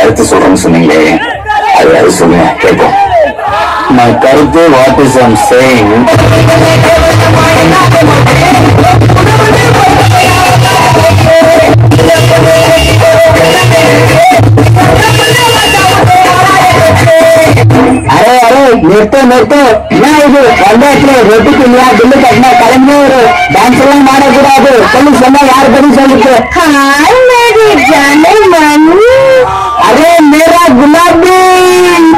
கருத்து சொல்றேன்னு சொன்னீங்களே, அது சொல்லுங்க கேட்போம். நான் கருத்து வாட் இஸ் ஐம் சேயிங், நிறுத்த என்ன இது வந்தாச்சுல ரொட்டிக்கு இல்லையா பில்லு கட்டினா கிளம்பி ஒரு டான்ஸ் எல்லாம் ஆடக்கூடாது சொல்லி சொன்னா யாரு பத்தி சொல்லிட்டு அரே மேரா குலாபி